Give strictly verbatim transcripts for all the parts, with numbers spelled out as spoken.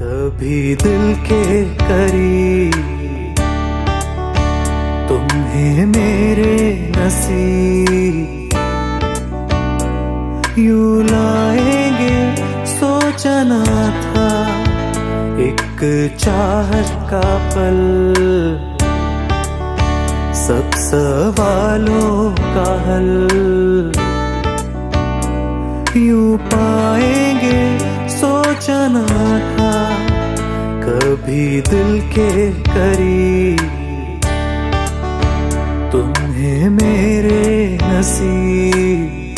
कभी दिल के करीब तुम्हें मेरे नसीब यूं लाएंगे सोचा ना था एक चाहत का पल सब सवालों का हल यूं पाएंगे सोचा ना था कभी दिल के करीब तुम्हें मेरे नसीब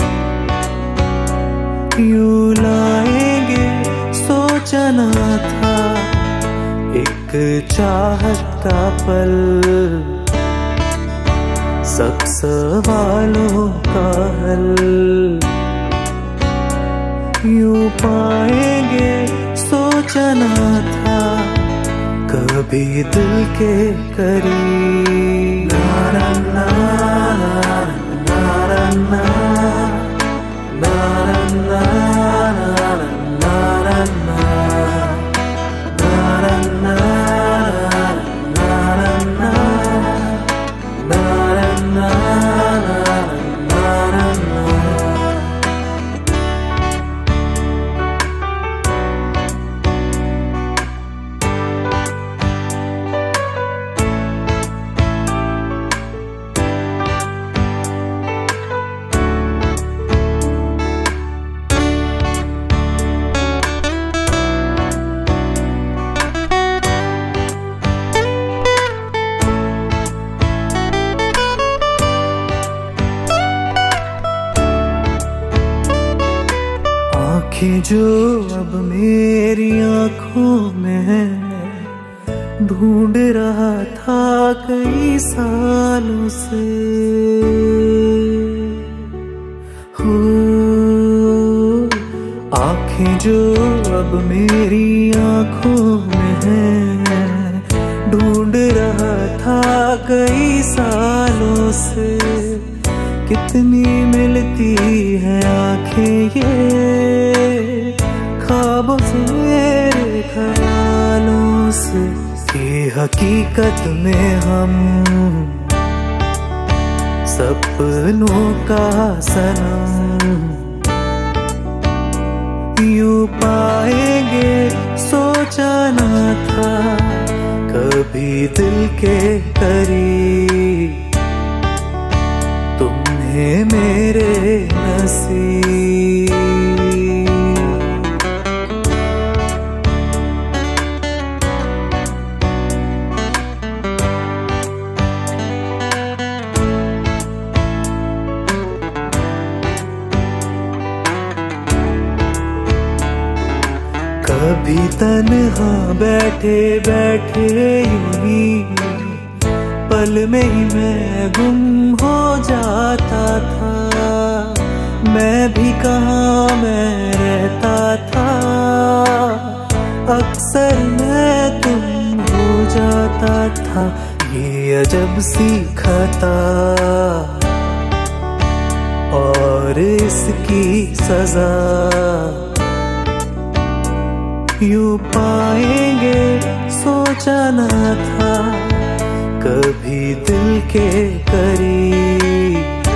यूं लाएंगे सोचा ना था एक चाहत का पल सब सवालों का हल यूं पाएंगे सोचा ना था कभी दिल के करीब ना ना ना ना ना ना आँखें जो अब मेरी आँखों में है ढूंढ रहा था कई सालों से हो आँखें जो अब मेरी आँखों में है ढूंढ रहा था कई सालों से कितनी मिलती है आँखें ये ख्वाबों से मेरे ख्यालों से कि हकीकत में हम सपनों का सनम यूं पाएंगे सोचा ना था कभी दिल के करीब तुम्हें मेरे नसीब कभी तन्हा बैठे बैठे यूं ही पल में ही मैं गुम हो जाता था मैं भी कहाँ मैं रहता था अक्सर मैं तुम हो जाता था ये अजब सी खता और इसकी सजा यूं पाएंगे सोचा ना था कभी दिल के करीब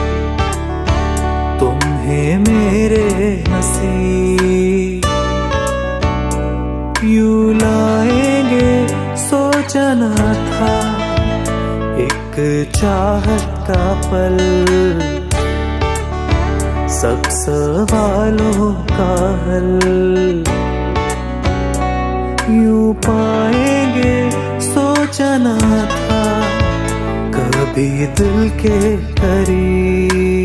तुम्हें मेरे नसीब यूं लाएंगे सोचा ना था एक चाहत का पल सब सवालों का हल यूं पाएंगे सोचा ना था कभी दिल के करीब।